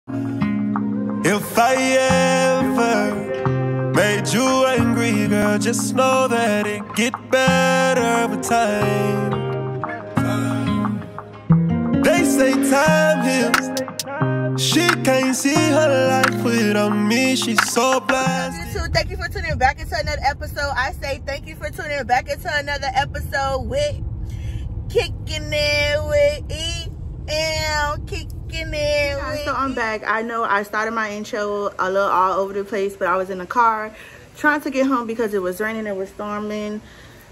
If I ever made you angry, girl, just know that it get better with time. They say time heals. She can't see her life without me. She's so blessed. Thank you for tuning back into another episode. I say thank you for tuning back into another episode with Kicking It with E.M. Kicking It with So I'm back. I know I started my intro a little all over the place, but I was in the car trying to get home because it was raining, it was storming.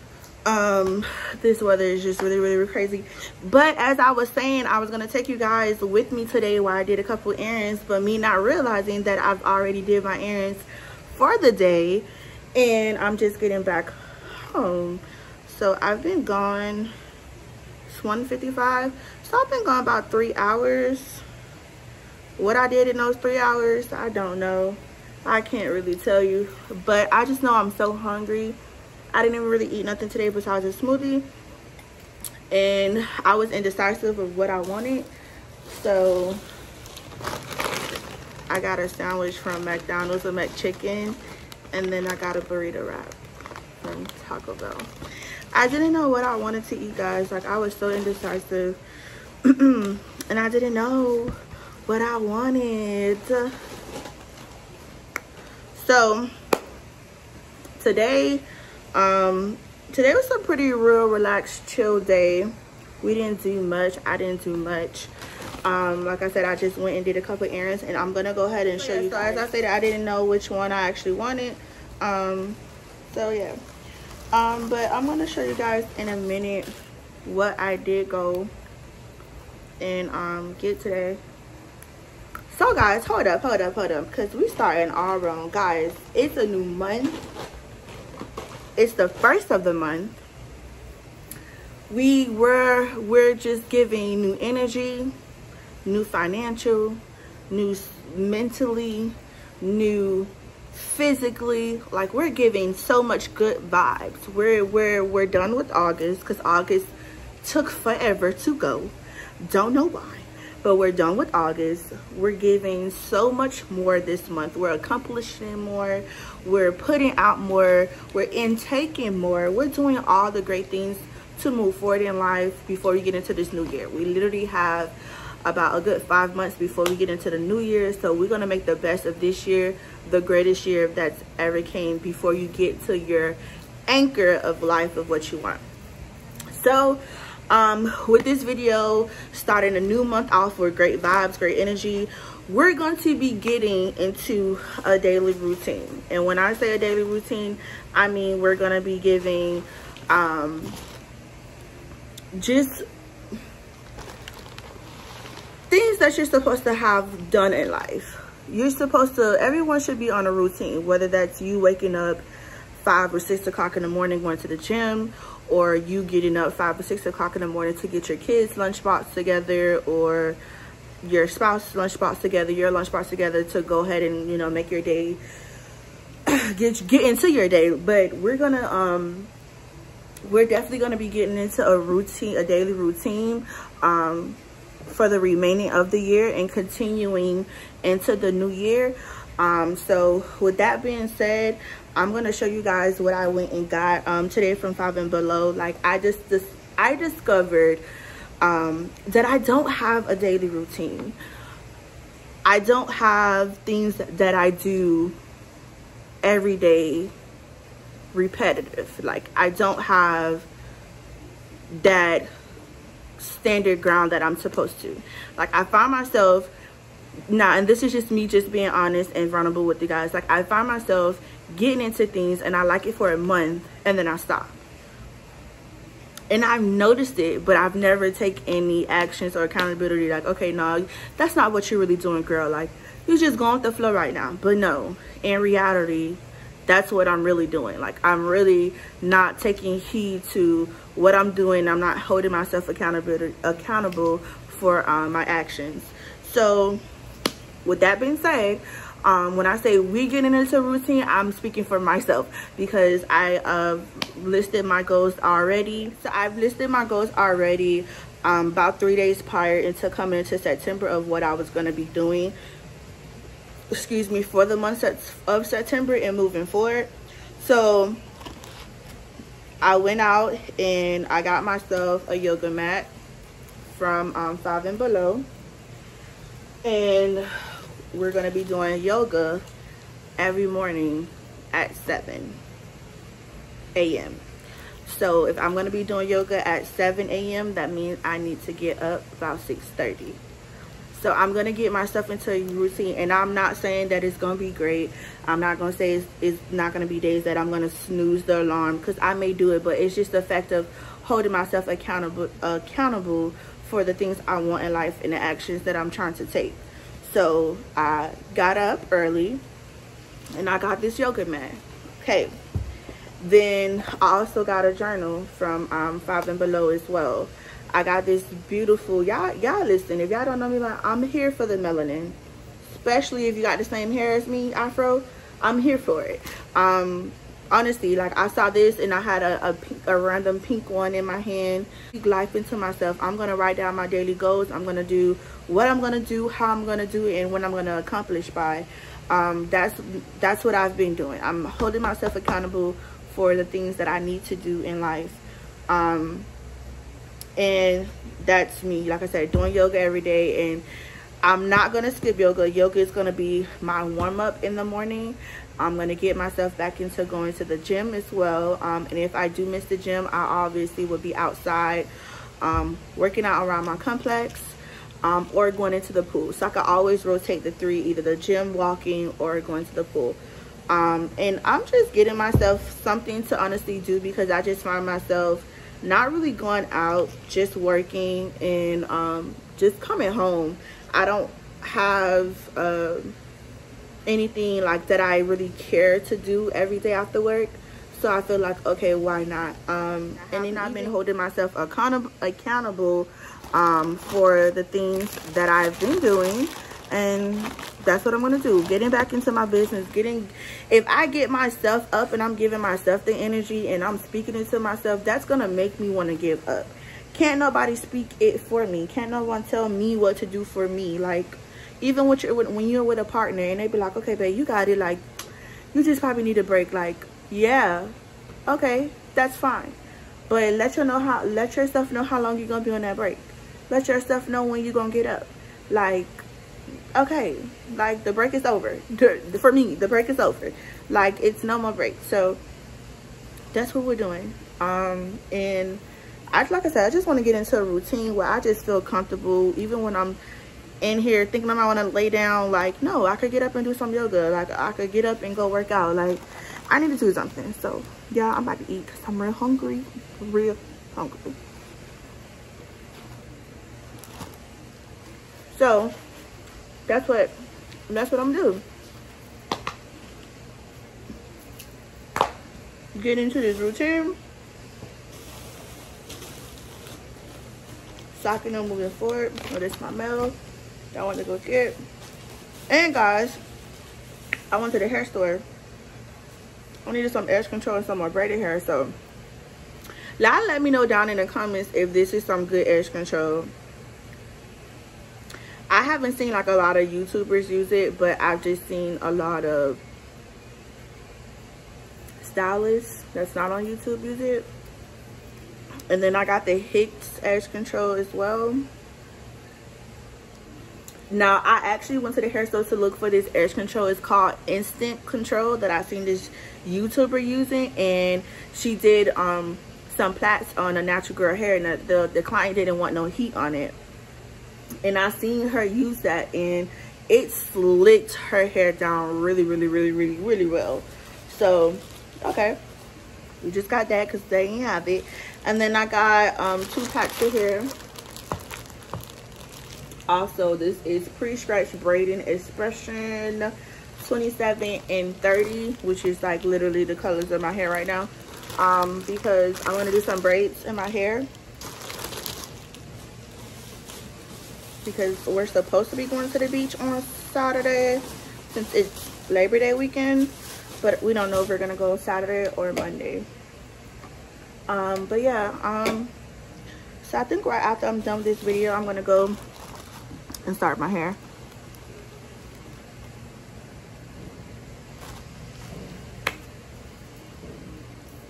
This weather is just really crazy. But as I was saying, I was gonna take you guys with me today while I did a couple errands, but me not realizing that I've already did my errands for the day and I'm just getting back home. So I've been gone. It's 1:55, so I've been gone about 3 hours. What I did in those 3 hours, I don't know. I can't really tell you, but I just know I'm so hungry. I didn't even really eat nothing today besides a smoothie, and I was indecisive of what I wanted, so I got a sandwich from McDonald's, a McChicken, and then I got a burrito wrap from Taco Bell. I didn't know what I wanted to eat, guys. Like, I was so indecisive and I didn't know what I wanted. So today was a pretty real relaxed, chill day. We didn't do much. I didn't do much. Like I said, I just went and did a couple errands, and I'm gonna go ahead and show you guys. As I said, I didn't know which one I actually wanted. So yeah. But I'm gonna show you guys in a minute what I did go and get today. So guys, hold up, because we starting all wrong. Guys, it's a new month. It's the first of the month. We're just giving new energy, new financial, new mentally, new physically. Like, we're giving so much good vibes. We're done with August, because August took forever to go. Don't know why, but we're done with August. We're giving so much more this month. We're accomplishing more, we're putting out more, we're intaking more, we're doing all the great things to move forward in life before we get into this new year. We literally have about a good 5 months before we get into the new year, so we're gonna make the best of this year, the greatest year that's ever came, before you get to your anchor of life of what you want. So with this video, starting a new month off with great vibes, great energy, we're going to be getting into a daily routine. And when I say a daily routine, I mean we're going to be giving just things that you're supposed to have done in life. You're supposed to, everyone should be on a routine, whether that's you waking up 5 or 6 o'clock in the morning going to the gym, or you getting up 5 or 6 o'clock in the morning to get your kids' lunchbox together, or your spouse's lunchbox together, your lunchbox together, to go ahead and, you know, make your day, get into your day. But we're gonna we're definitely gonna be getting into a routine, a daily routine for the remaining of the year and continuing into the new year. So with that being said, I'm gonna show you guys what I went and got today from Five and Below. Like, I discovered that I don't have a daily routine. I don't have things that I do every day repetitive. Like, I don't have that standard ground that I'm supposed to. Like, I find myself now, and this is just me just being honest and vulnerable with you guys, like, I find myself getting into things and I like it for a month and then I stop. And I've noticed it, but I've never taken any actions or accountability. Like, okay, no, that's not what you're really doing, girl. Like, you're just going with the flow right now. But no, in reality, that's what I'm really doing. Like, I'm really not taking heed to what I'm doing. I'm not holding myself accountable for my actions. So with that being said, when I say we getting into routine, I'm speaking for myself, because I listed my goals already. So I've listed my goals already about 3 days prior into coming into September of what I was going to be doing. excuse me, for the month of September and moving forward. So I went out and I got myself a yoga mat from 5 and Below, and we're gonna be doing yoga every morning at 7 a.m. So if I'm gonna be doing yoga at 7 a.m., that means I need to get up about 6:30. So I'm gonna get myself into a routine, and I'm not saying that it's gonna be great. I'm not gonna say it's not gonna be days that I'm gonna snooze the alarm, because I may do it, but it's just the fact of holding myself accountable for the things I want in life and the actions that I'm trying to take. So I got up early and I got this yoga mat. Okay. Then I also got a journal from 5 and Below as well. I got this beautiful, y'all listen, if y'all don't know me, I'm here for the melanin. Especially if you got the same hair as me, Afro, I'm here for it. Honestly, like, I saw this and I had a random pink one in my hand. Speak life into myself. I'm gonna write down my daily goals. I'm gonna do what I'm gonna do, how I'm gonna do it, and when I'm gonna accomplish by. That's what I've been doing. I'm holding myself accountable for the things that I need to do in life. And that's me, like I said, doing yoga every day. And I'm not gonna skip yoga. Yoga is gonna be my warm-up in the morning. I'm gonna get myself back into going to the gym as well. And if I do miss the gym, I obviously will be outside working out around my complex, or going into the pool. So I can always rotate the three, either the gym, walking, or going to the pool. And I'm just getting myself something to honestly do, because I just find myself not really going out, just working and just coming home. I don't have anything like that I really care to do every day after work. So I feel like, okay, why not? And then I've been holding myself accountable for the things that I've been doing, and that's what I'm gonna do. Getting back into my business, if I get myself up and I'm giving myself the energy and I'm speaking it to myself, that's gonna make me want to give up. Can't nobody speak it for me. Can't no one tell me what to do for me. Like, even when you're with a partner and they be like, okay, babe, you got it, like, you just probably need a break. Like, yeah, okay, that's fine, but let yourself know how long you're gonna be on that break. Let yourself know when you're gonna get up. Like, okay, like, the break is over. For me, the break is over. Like, it's no more break. So that's what we're doing. And like I said, I just want to get into a routine where I just feel comfortable, even when I'm in here thinking I might want to lay down. Like, no, I could get up and do some yoga. Like, I could get up and go work out. Like, I need to do something. So yeah, I'm about to eat because I'm real hungry. So that's what I'm doing. Get into this routine. Stocking up, moving forward. Oh, this is my mail that I want to go get. And guys, I went to the hair store. I needed some edge control and some more braided hair. So y'all let me know down in the comments if this is some good edge control. I haven't seen like a lot of YouTubers use it, but I've just seen a lot of stylists that's not on YouTube use it. And then I got the Hicks edge control as well. Now, I actually went to the hair store to look for this edge control. It's called Instant Control, that I've seen this YouTuber using, and she did some plaits on a natural girl hair, and the client didn't want no heat on it. And I seen her use that, and it slicked her hair down really well. So okay, we just got that because they didn't have it. And then I got 2 packs of hair. Also, this is pre-stretch braiding expression 27 and 30, which is like literally the colors of my hair right now, because I'm gonna do some braids in my hair, because we're supposed to be going to the beach on Saturday since it's Labor Day weekend, but we don't know if we're gonna go Saturday or Monday. But yeah, so I think right after I'm done with this video, I'm gonna go and start my hair.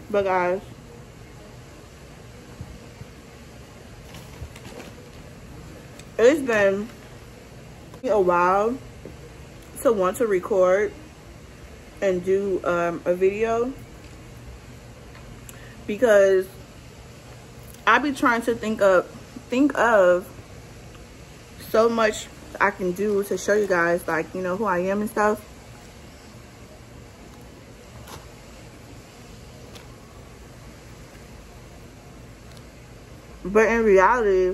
But guys, it's been a while to want to record and do a video, because I be trying to think of so much I can do to show you guys, like, you know, who I am and stuff. But in reality,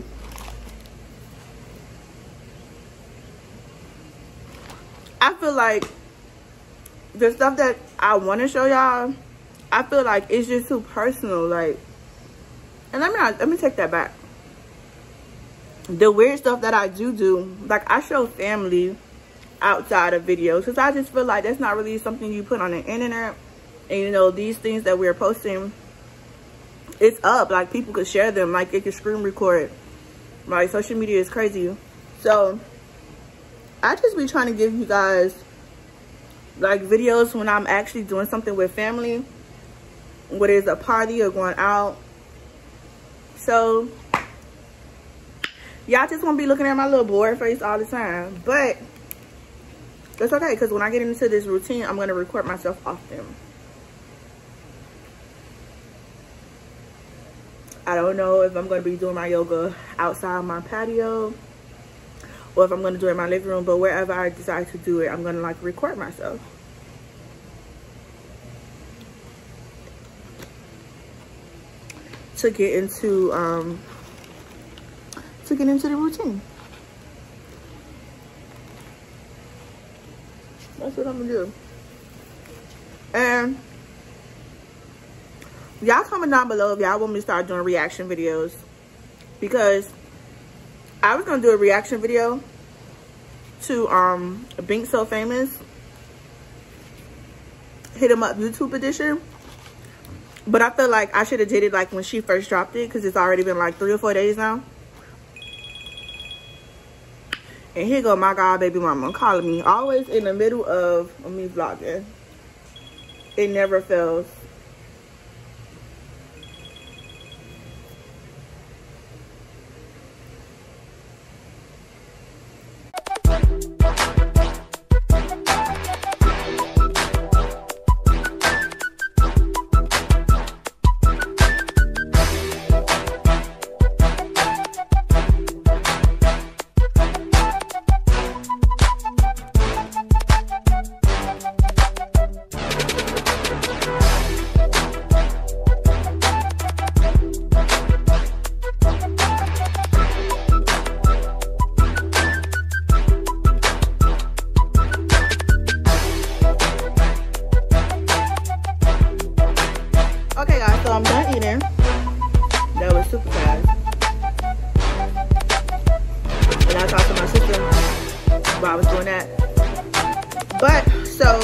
I feel like the stuff that I want to show y'all, I feel like it's just too personal. Like, and let me take that back. The weird stuff that I do, like, I show family outside of videos, because I just feel like that's not really something you put on the internet. And, you know, these things that we're posting, it's up, like, people could share them, like, they could screen record. Like, social media is crazy. So I just be trying to give you guys, like, videos when I'm actually doing something with family, whether it's a party or going out. So y'all just won't be looking at my little bored face all the time, but that's okay, because when I get into this routine, I'm going to record myself often. I don't know if I'm going to be doing my yoga outside my patio, or if I'm going to do it in my living room, but wherever I decide to do it, I'm going to, like, record myself. To get into the routine. That's what I'm gonna do. And y'all comment down below if y'all want me to start doing reaction videos, because I was gonna do a reaction video to Bink So Famous Hit 'Em Up YouTube edition. But I feel like I should have did it like when she first dropped it, because it's already been like 3 or 4 days now. And here go my god baby mama calling me, always in the middle of me vlogging. It never fails. Okay guys, so I'm done eating. That was super fast. And I talked to my sister while I was doing that. But, so,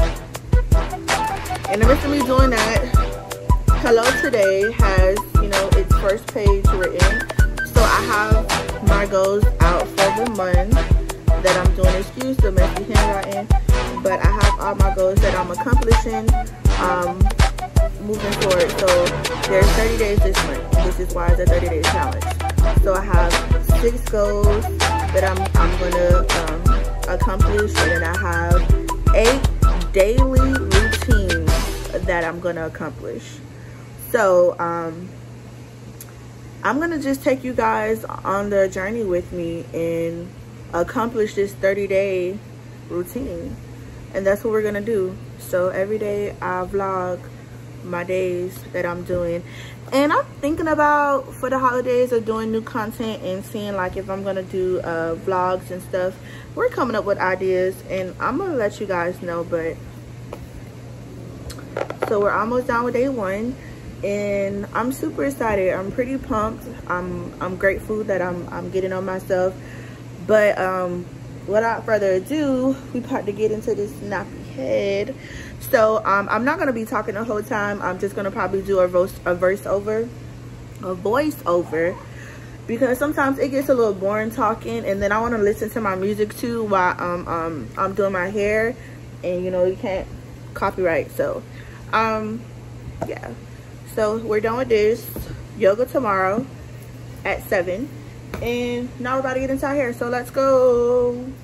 in the midst of me doing that, Hello Today has, you know, its first page written. So I have my goals out for the month that I'm doing. Excuse the messy handwriting. But I have all my goals that I'm accomplishing. Moving forward. So there's 30 days this month. This is why it's a 30-day challenge. So I have 6 goals that I'm gonna accomplish, and then I have 8 daily routines that I'm gonna accomplish. So I'm gonna just take you guys on the journey with me and accomplish this 30-day routine, and that's what we're gonna do. So every day I vlog my days that I'm doing, and I'm thinking about for the holidays of doing new content and seeing like if I'm gonna do vlogs and stuff. We're coming up with ideas, and I'm gonna let you guys know. But so we're almost done with day 1, and I'm super excited. I'm pretty pumped. I'm grateful that I'm getting on myself. But without further ado, we about to get into this nappy head. So I'm not gonna be talking the whole time. I'm just gonna probably do a voice over, because sometimes it gets a little boring talking, and then I want to listen to my music too while I'm doing my hair, and you know, you can't copyright. So yeah, So we're done with this. Yoga tomorrow at 7. And now we're about to get into our hair. So let's go.